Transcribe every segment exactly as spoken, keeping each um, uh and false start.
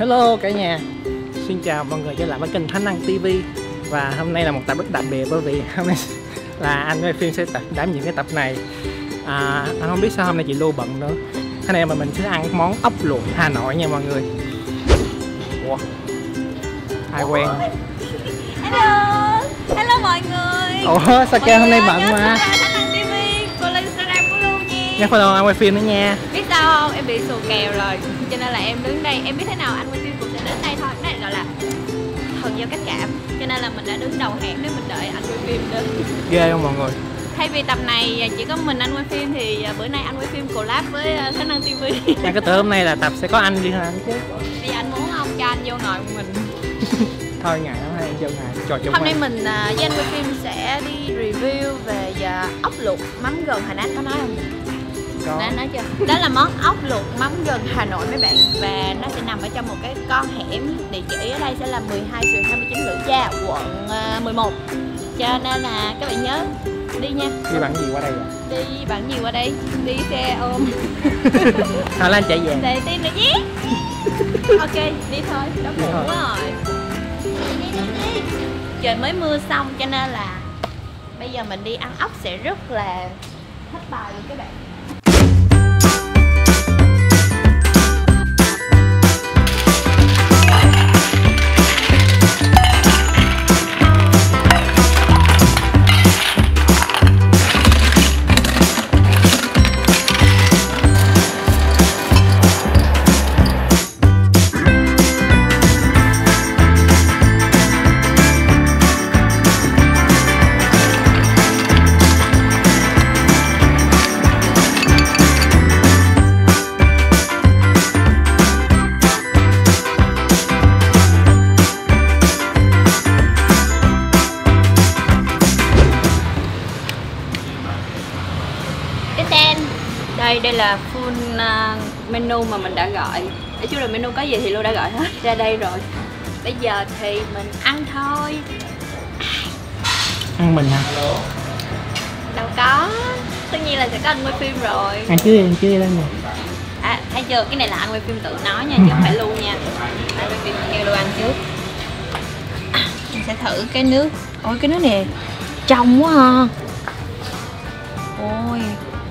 Hello cả nhà, xin chào mọi người trở lại với kênh Thánh Năng ti vi. Và hôm nay là một tập rất đặc biệt bởi vì hôm nay là anh với Phim sẽ tập đảm nhiệm cái tập này. à, Anh không biết sao hôm nay chị Lu bận nữa. Thế này mà mình sẽ ăn món ốc luộc Hà Nội nha mọi người. Wow. Ai quen? Hello, hello mọi người. Ủa sao kêu hôm nay bận mà? Thánh Năng ti vi, cô lên Instagram của Lu nha. Nhắc follow anh quay phim nữa nha. Biết sao không? Em bị xù kèo rồi, cho nên là em đứng đây. Em biết thế nào anh quay phim cũng sẽ đến đây thôi. Cái này gọi là thần giao cách cảm. Cho nên là mình đã đứng đầu hẻm để mình đợi anh quay phim đến. Ghê không mọi người? Thay vì tập này chỉ có mình anh quay phim thì bữa nay anh quay phim collab với Thánh Năng ti vi. Anh có tưởng hôm nay là tập sẽ có anh đi hả anh chứ? Bây giờ anh muốn không cho anh vô ngồi mình. Thôi ngại lắm, hay vô ngại trò chung. Hôm nay mình uh, với anh quay phim sẽ đi review về uh, ốc luộc mắm gừng. Hồi nãy anh có nói không? Có. Đã nói chưa? Đó là món ốc luộc mắm gừng Hà Nội mấy bạn. Và nó sẽ nằm ở trong một cái con hẻm. Địa chỉ ở đây sẽ là mười hai xuyệt hai mươi chín Lữ Gia, quận uh, mười một. Cho nên là các bạn nhớ đi nha. Đi bằng gì qua đây vậy? Đi bằng gì qua đây? Đi xe ôm. Thôi là anh chạy về. Để tim nữa nhé. Ok, đi thôi. Đó Đi muộn thôi. quá rồi. Đi, đi, đi, đi. Trời mới mưa xong cho nên là bây giờ mình đi ăn ốc sẽ rất là hết bài luôn các bạn. Đây, đây là full uh, menu mà mình đã gọi. Nói chung là menu có gì thì Lu đã gọi hết ra đây rồi. Bây giờ thì mình ăn thôi. Ăn mình hả? Đâu có. Tất nhiên là sẽ có anh quay phim rồi. Ăn chứ đi, ăn chứ đi lên nè. À, thấy chưa? Cái này là anh quay phim tự nói nha, chứ không phải Lu nha. Anh quay phim theo Lu ăn trước. Mình sẽ thử cái nước. Ôi cái nước này trong quá ha. Ôi.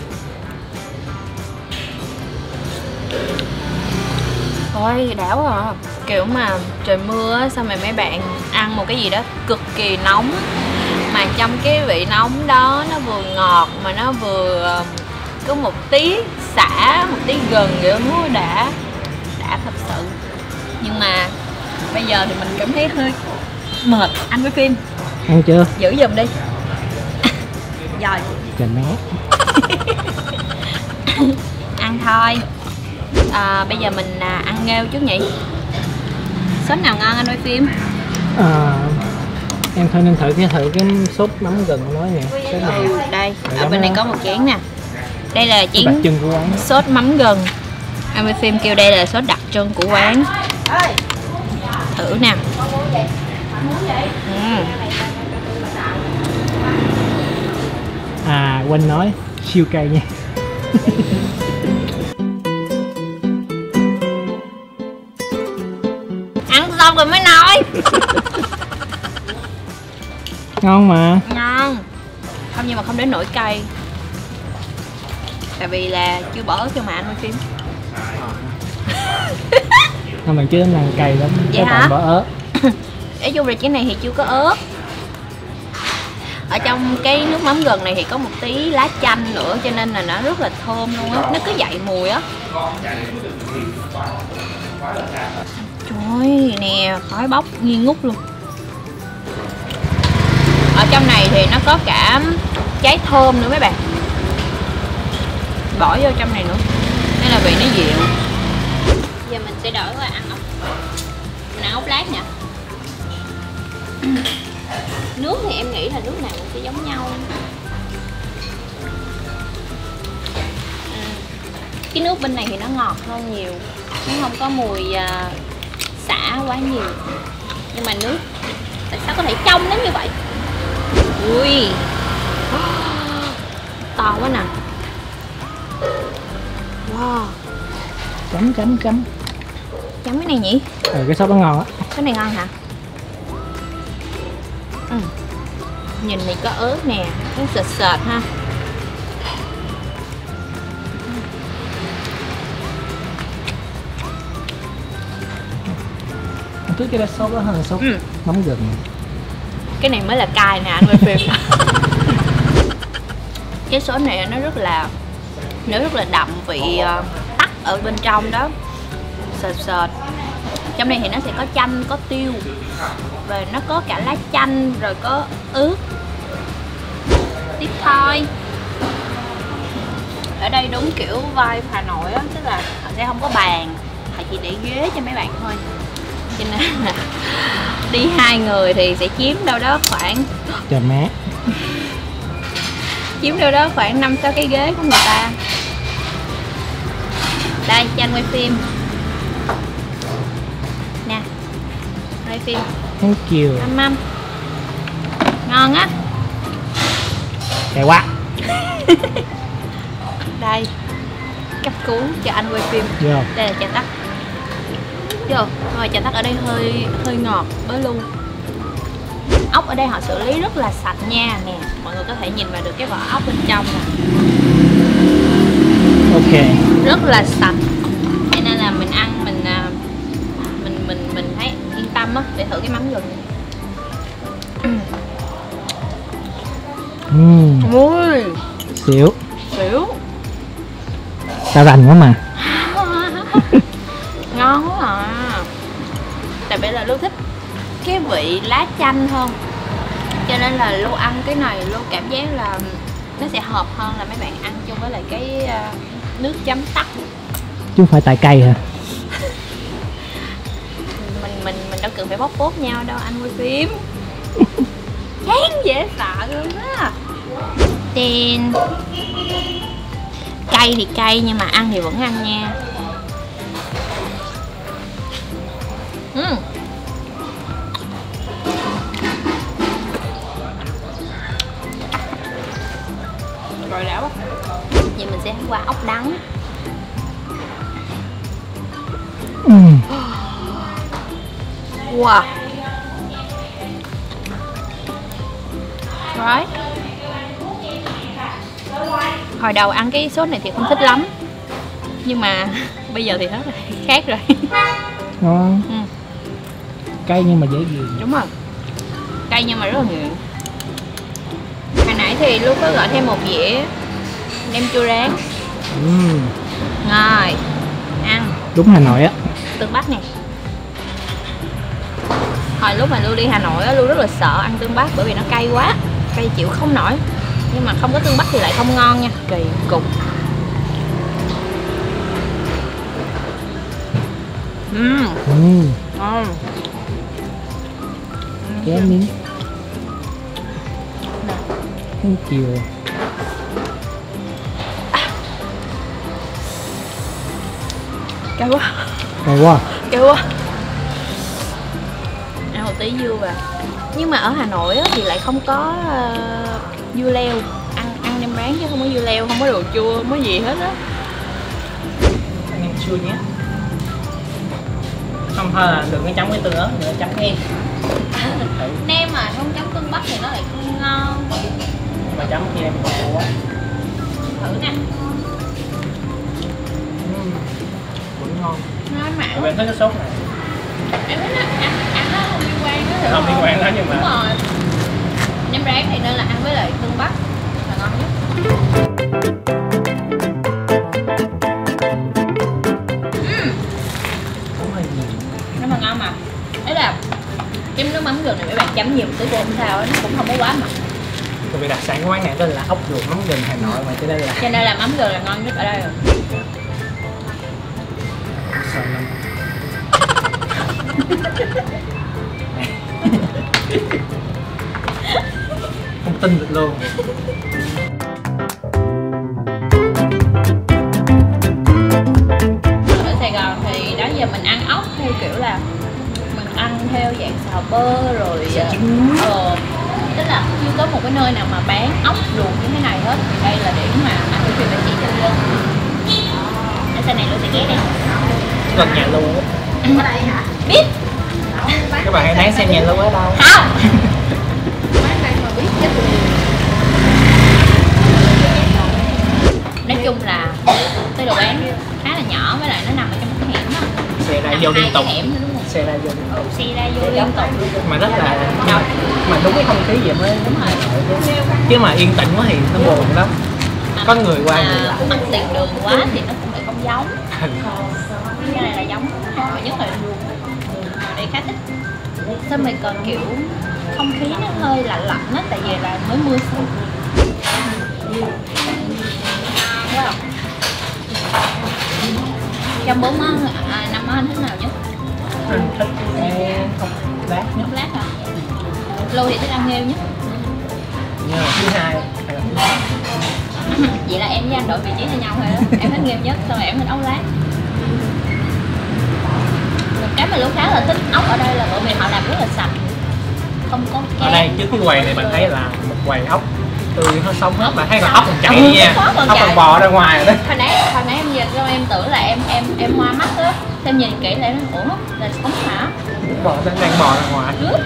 Ôi đã quá à. Kiểu mà trời mưa á, xong rồi mấy bạn ăn một cái gì đó cực kỳ nóng. Mà trong cái vị nóng đó nó vừa ngọt mà nó vừa có một tí xả, một tí gừng kiểu nó đã đã thật sự. Nhưng mà bây giờ thì mình cảm thấy hơi mệt. Anh quay phim ăn chưa? giữ giùm đi. Rồi Trời mé. ăn thôi. À, bây giờ mình à, ăn nghêu trước nhỉ. Sốt nào ngon anh quay phim? À, em thôi nên thử cái thử cái sốt mắm gừng nói nè. Ừ, đây ở bên này có một chén nè. Đây là chén đặc trưng của quán. sốt mắm gừng. Anh quay phim kêu đây là sốt đặc trưng của quán. Thử nè. Ừ. À quên nói siêu cay nha. Ăn xong rồi mới nói. Ngon mà. Ngon. Không, nhưng mà không đến nỗi cay. Tại vì là chưa bỏ ớt cho mà anh quay phim. Không, mình chứ làm cay lắm. Vậy các hả? bạn bỏ ớt. Nói chung là cái này thì chưa có ớt. Ở trong cái nước mắm gừng này thì có một tí lá chanh nữa, cho nên là nó rất là thơm luôn á. Nó cứ dậy mùi á. Trời ơi, nè, khói bốc nghi ngút luôn. Ở trong này thì nó có cả trái thơm nữa mấy bạn. Bỏ vô trong này nữa nên là vị nó dịu. Giờ mình sẽ đổi qua ăn ốc. Mình ăn ốc lát nè. Nước thì em nghĩ là nước nào cũng sẽ giống nhau. Ừ. Cái nước bên này thì nó ngọt hơn nhiều. Nó không có mùi uh, xả quá nhiều. Nhưng mà nước tại sao có thể trong đến như vậy? Ui, to quá nè. Wow. Chấm chấm chấm. chấm cái này nhỉ? Ừ, cái sốt nó ngon á. Cái này ngon hả? Ừ. Nhìn này có ớt nè, cái sệt sệt ha. Trước cái sốt đó hơn sốt ừ. mắm gừng. Cái này mới là cay nè anh quay phim. Cái sốt này nó rất là nó rất là đậm vị uh, tắc ở bên trong đó, sệt sệt. Trong này thì nó sẽ có chanh, có tiêu và nó có cả lá chanh rồi có ướt. Tiếp thôi. Ở đây đúng kiểu vibe Hà Nội á, tức là họ sẽ không có bàn, họ chỉ để ghế cho mấy bạn thôi. Cho nên là đi hai người thì sẽ chiếm đâu đó khoảng trời má chiếm đâu đó khoảng năm sáu cái ghế của người ta. Đây cho anh quay phim nè, quay phim. Thank you. Măm măm ngon á. Đẹp quá. Đây cấp cứu cho anh quay phim. Vô. Đây là trà tắc. Vô. Rồi trà tắc ở đây hơi hơi ngọt với luôn. Ốc ở đây họ xử lý rất là sạch nha nè, mọi người có thể nhìn vào được cái vỏ ốc bên trong nè. Ok. Rất là sạch, cho nên là mình ăn mình mình mình mình thấy yên tâm á. Để thử cái mắm gừng này. Uhm. Ui. Xỉu. Xỉu. Tao rành quá mà. Ngon quá à. Tại vì là Lưu thích cái vị lá chanh hơn, cho nên là Lưu ăn cái này Lưu cảm giác là nó sẽ hợp hơn là mấy bạn ăn chung với lại cái uh, nước chấm tắc. Chứ không phải tại cay hả? mình mình mình đâu cần phải bóc phốt nhau đâu anh quay phim. Chán dễ sợ luôn á. Tên cay thì cay nhưng mà ăn thì vẫn ăn nha. uhm. Rồi đã quá. Vậy mình sẽ qua ốc đắng. uhm. Wow. Rồi. Hồi đầu ăn cái sốt này thì không thích lắm, nhưng mà bây giờ thì nó khác rồi. Ngon. Ừ. Cay nhưng mà dễ ghiền. Đúng rồi, cay nhưng mà rất là nghiện. Hồi nãy thì Lưu có gọi thêm một dĩa nem chua rán. uhm. Rồi, ăn. Đúng Hà Nội á. Tương Bắc nè. Hồi lúc mà Lưu đi Hà Nội á, Lưu rất là sợ ăn tương Bắc bởi vì nó cay quá, cay chịu không nổi. Nhưng mà không có tương Bắc thì lại không ngon nha, kỳ cục. Uhm. Uhm. Ngon. Kéo miếng. Thank you. Cay quá. Cay quá. Cay quá. Ăn một tí dưa vào. Nhưng mà ở Hà Nội á, thì lại không có uh, dưa leo. Ăn ăn nem rán chứ không có dưa leo, không có đồ chua, không có gì hết á. Ăn nem chua nhé. Không thôi là đừng có chấm cái tương ớt nữa, chấm nem. Nem mà không chấm tương Bắc thì nó lại không ngon. Mà chấm khi em còn quá. Thử nè. Uhm. Vẫn ngon. Ngon mà. Em thích cái sốt này. Em thấy là ăn, ăn nó không liên quan đó. Không liên quan đó nhưng mà. Đúng rồi. Nem rán thì nên là ăn với lại tương Bắc là ngon nhất. Uhm. Cũng hơi nhiều. Nó mà ngon mà. Đấy là chấm nước mắm gừng này mấy bạn chấm nhiều một tí cũng không sao, nó cũng không có quá mặn. Tại vì đặc sản của quán này tên là ốc luộc mắm gừng Hà Nội mà, cho nên là cho nên là mắm gừng là ngon nhất ở đây rồi. Sợ lắm. Không tin được luôn. Ở Sài Gòn thì đó giờ mình ăn ốc theo kiểu là mình ăn theo dạng xào bơ rồi ờ, tức là chưa có một cái nơi nào mà bán ốc luộc như thế này hết. Thì đây là điểm mà anh Huy Phim đã chỉ cho Lưu. Ở sau này Lưu sẽ ghé đây. Gần nhà luôn. Ở đây hả? Biết. Các bạn hãy đáng xem nhà luôn ở đâu. Không. Nói chung là cái đồ bán khá là nhỏ, với lại nó nằm ở trong một cái hẻm đó. Xe ra vô liên tục. Hẻm nữa đúng không? Xe ra vô. Ừ, xe ra vô liên tục. Mà rất là đâu, mà đúng cái không khí vậy mới Đúng rồi. chứ mà yên tĩnh quá thì nó buồn lắm. Có người qua người lại. Mắc tiền đường quá thì nó cũng lại không giống. Cái này là giống, mà nhất là ở đây khá thích. Xong rồi còn kiểu không khí nó hơi lạnh lạnh á, tại vì là mới mưa xong. Thấy không? Trong bốn món, à, năm món anh thích nào nhất? Anh thích không lát nhất. Ốc lát hả? Lưu thì thích ăn nghêu nhất. Nhưng mà thứ hai Vậy là em với anh đổi vị trí cho nhau rồi đó. Em thích nghêu nhất, xong rồi em thích ốc lát. Một cái mà Lưu khá là thích ốc ở đây là bởi vì họ làm rất là sạch, không có ở đây trước cái quầy này bạn thấy là một quầy ốc tươi nó sống hết, bạn thấy còn ốc còn chảy ừ, nha, ốc còn, ốc còn bò ra ngoài rồi đó. Hồi nãy hồi nãy em nhìn xong em tưởng là em em em hoa mắt á, xem nhìn kỹ lại nó ủa là sống hả? Bò đang đang bò ra ngoài. Ướp.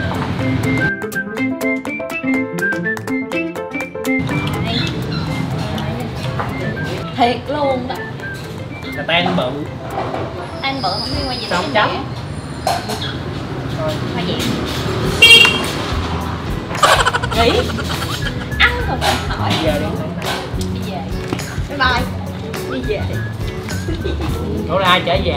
Thiệt luôn đó. Là tan bự. Tan bự không liên quan gì Sao đến chấm? vậy? Hoa gì? Nghĩ ăn rồi phải hỏi. Đi về đi. Đi về. Bye bye. Đi về. Ủa là ai trở về?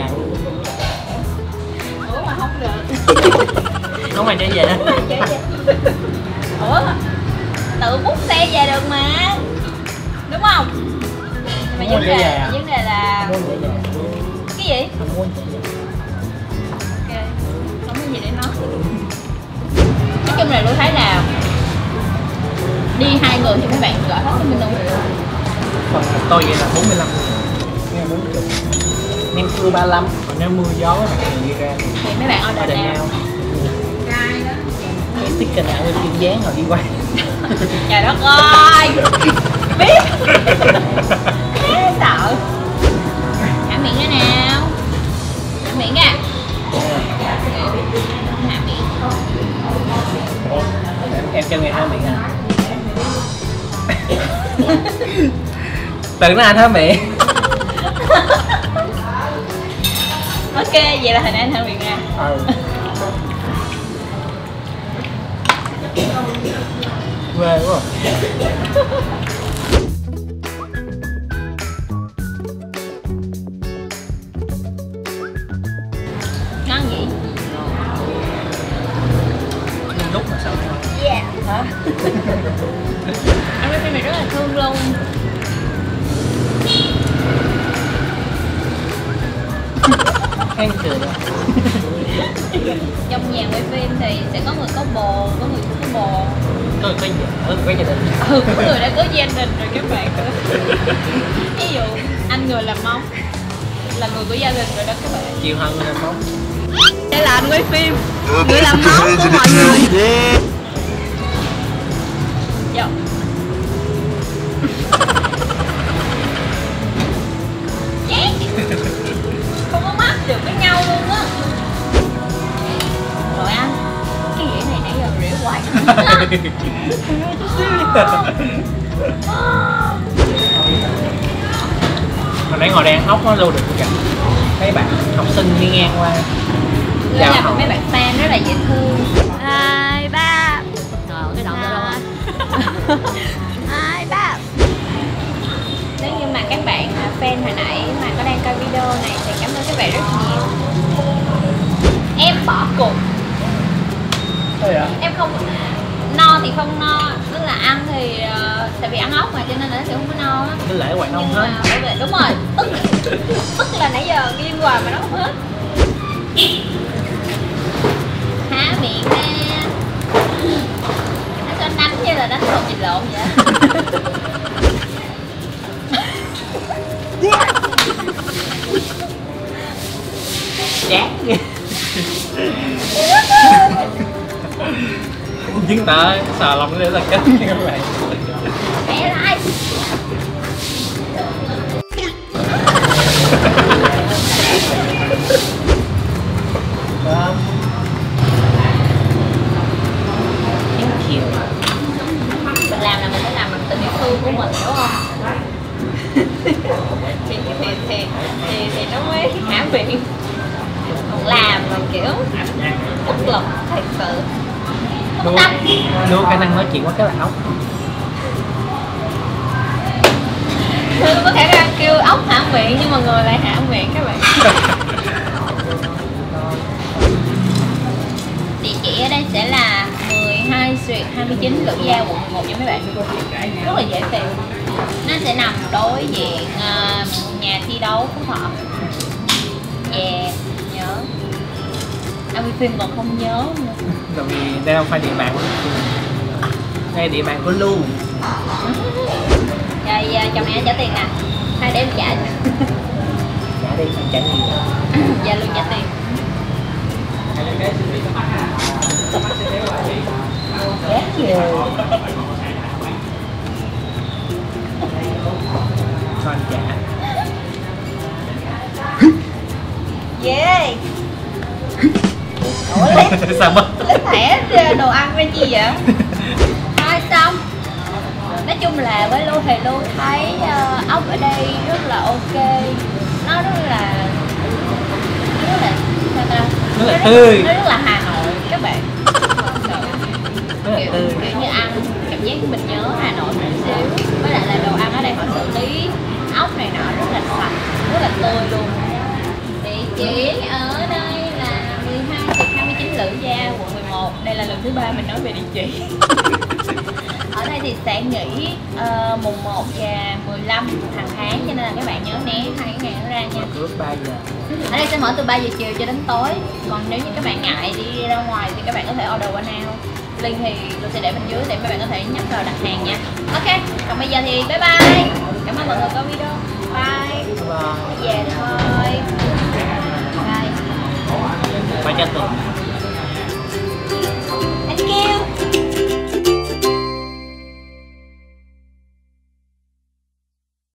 Ủa mà không được. Không ai trở về đó. Ủa tự bút xe về được mà, đúng không? Nhưng mà vấn đề à? vấn đề là Muốn trở về. cái gì? Không muốn trở về. Ok, không có gì để nói. Nói chung là tôi thấy là đi hai người thì mấy bạn gọi hết cái menu. Phần tôi vậy là bốn mươi lăm, nghe bốn mươi. Nem cua ba mươi lăm, còn nếu mưa gió các bạn đi ra Thì mấy bạn order order nào? nhau. Cái sticker nào lên kim dán rồi đi quay. Trời đất ơi, biết. Thế sợ. Hả miệng nữa nào. Hả miệng nha. Hả miệng. Em, em cho người hai miệng à? Tưởng là anh hả miệng. Ok, vậy là hình anh hả miệng nha. Ừ. Quê quá. Ngon gì? Nhưng lúc mà sao không? Yeah. Hả? Anh phim này rất là thương luôn. Khen cười rồi. Trong nhà quay phim thì sẽ có người có bồ, có người không có bồ. Có người có vợ, có gia đình. Ừ, có người đã có gia đình rồi các bạn. Ví dụ anh người làm móng là người của gia đình rồi đó các bạn. Chiều hơn người làm móng. Đây là anh quay phim, người làm móng của mọi người. Vô. Chán. Không có mắt được với nhau luôn á. Rồi anh, cái dĩa này nãy giờ rỉa hoài. Hồi nãy ngồi đang ăn ốc nó lưu được cả mấy bạn học sinh đi ngang qua. Chào là mấy bạn fan rất là dễ thương. Hai ba. Rồi cái động đâu rồi. Hai ba. Nếu như mà các bạn fan hồi nãy mà có đang coi video này thì cảm ơn các bạn rất nhiều. Em bỏ cuộc. Thôi ạ. Em không no thì không no, tức là ăn thì uh, tại vì ăn ốc mà cho nên là nó sẽ không có no á. Cái lễ hoài không hết. Bởi vì đúng rồi, tức tức là nãy giờ nghiêng hoài mà nó không hết. Há miệng ra. Nó cho đánh như là đánh lộn vịt lộn vậy. Chán ghê. Chứng tỏ sờ lòng nó rất là cứng nha các bạn. Mẹ lại. thì, thì, thì, thì, thì nó mới hả miệng. Còn làm mà kiểu bất lực thật sự. Đua, đua khả năng nói chuyện quá cái là ốc. Tôi có khả năng kêu ốc hả miệng nhưng mà người lại hả miệng các bạn. Địa chỉ ở đây sẽ là mười hai xuyệt hai mươi chín Lữ Gia, quận mười một nha mấy bạn. Rất là dễ tìm. Nó sẽ nằm đối diện uh, nhà thi đấu Phú Thọ. Yeah, nhớ. Anh phim còn không nhớ nữa. Rồi vì đây không phải địa bàn của đây địa bàn của Lu. Rồi chồng này trả tiền nè. Hai để em trả. Trả đi, trả nhiều. Dạ luôn trả tiền. Ghét nhiều. Con trả. Yeah. Ủa lấy sao mất? lấy thẻ đồ ăn ra chi vậy? Thôi xong. Nói chung là với Lu thì Lu thấy uh, ốc ở đây rất là ok. Nó rất là nó rất là sao ta? Rất là nó tươi. Rất, nó rất là Hà Nội các bạn. Rất là kiểu, tươi. kiểu như ăn cảm giác mình nhớ Hà Nội một xíu. Với lại là đồ ăn ở đây họ xử lý ốc này nọ rất là sạch, rất là tươi luôn. Địa chỉ ở đây là mười hai xuyệt hai mươi chín Lữ Gia, quận mười một. Đây là lần thứ ba mình nói về địa chỉ. Ở đây thì sẽ nghỉ uh, mùng một và mười lăm hàng tháng, cho nên là các bạn nhớ né hai cái ngày nó ra nha. Lúc ba giờ. Ở đây sẽ mở từ ba giờ chiều cho đến tối. Còn nếu như các bạn ngại đi ra ngoài thì các bạn có thể order qua now. Link thì tôi sẽ để bên dưới để các bạn có thể nhấp vào đặt hàng nha. Ok, còn bây giờ thì bye bye. Cảm ơn mọi người coi video. Bye. Bye. Về thôi. Bye. Bye cho Tùng.